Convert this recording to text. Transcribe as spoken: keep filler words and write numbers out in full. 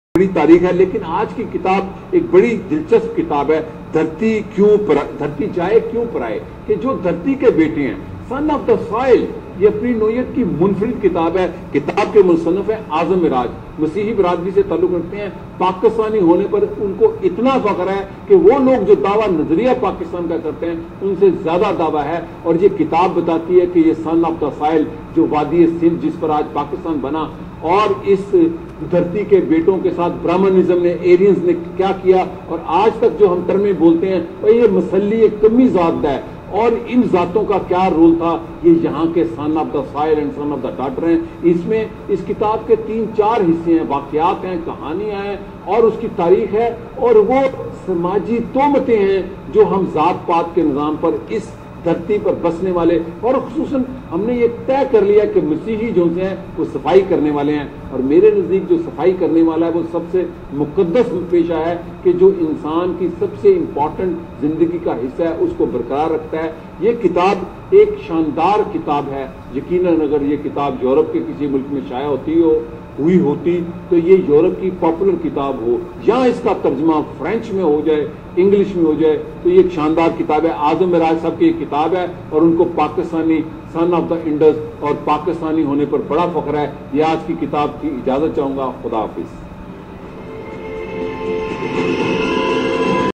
بڑی تاریخ ہے، لیکن آج کی کتاب ایک بڑی دلچسپ کتاب ہے، دھرتی کیوں پر دھرتی جائے کیوں پر آئے، کہ جو دھرتی کے بیٹے ہیں، سن آف دا سوائل، یہ اپنی نوعیت کی منفرد کتاب ہے۔ کتاب کے مصنف ہیں اعظم مراج، مسیحی برادری سے تعلق رکھتے ہیں، پاکستانی ہونے پر ان کو اتنا فخر ہے کہ وہ لوگ جو دعویٰ نظریہ پاکستان کا کرتے ہیں ان سے زیادہ دعویٰ ہے، اور یہ کتاب بتاتی ہے کہ یہ سن آف دا سوائل، جو وادی سندھ جس پر آج پاکستان بنا، اور اس دھرتی کے بیٹوں کے ساتھ برہمنزم نے، ایرینز نے کیا کیا، اور آج تک جو ہم ترمے بولتے ہیں وہ یہ مسلی کمی ذات ہے، اور ان ذاتوں کا کیا رول تھا، یہ یہاں کے son of the soil and son of the daughter ہیں۔ اس میں اس کتاب کے تین چار حصے ہیں، واقعات ہیں، کہانیاں ہیں، اور اس کی تاریخ ہے، اور وہ سماجی تہمتیں ہیں جو ہم ذات پات کے نظام پر اس دھرتی پر بسنے والے، اور خصوصاً ہم نے یہ طے کر لیا کہ مسیحی جو ہیں وہ صفائی کرنے والے ہیں، اور میرے نزدیک جو صفائی کرنے والا ہے وہ سب سے مقدس پیشہ ہے کہ جو انسان کی سب سے امپورٹنٹ زندگی کا حصہ ہے اس کو برقرار رکھتا ہے۔ یہ کتاب ایک شاندار کتاب ہے، یقیناً اگر یہ کتاب یورپ کے کسی ملک میں شائع ہوتی ہو ہوئی ہوتی تو یہ یورپ کی پاپولر کتاب ہو، یا اس کا ترجمہ فرینچ میں ہو جائے، انگلش میں ہو جائے، تو یہ ایک شاندار کتاب ہے۔ اعظم مراج صاحب کی یہ کتاب ہے، اور ان کو Pakistani son of the Indus اور پاکستانی ہونے پر بڑا فخر ہے۔ یہ آج کی کتاب کی اجازت چاہوں گا، خدا حافظ۔